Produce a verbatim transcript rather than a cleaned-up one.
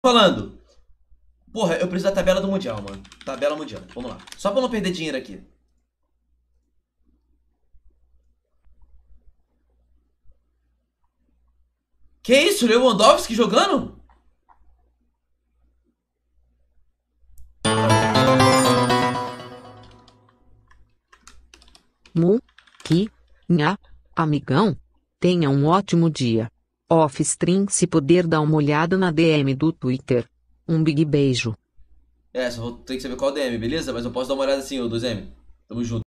Falando. Porra, eu preciso da tabela do Mundial, mano. Tabela Mundial. Vamos lá. Só pra não perder dinheiro aqui. Que isso? Lewandowski jogando? Mu, Ki, Nha, amigão, tenha um ótimo dia. Offstream, se puder dar uma olhada na D M do Twitter. Um big beijo. É, só vou ter que saber qual D M, beleza? Mas eu posso dar uma olhada assim, ô dois M. Tamo junto.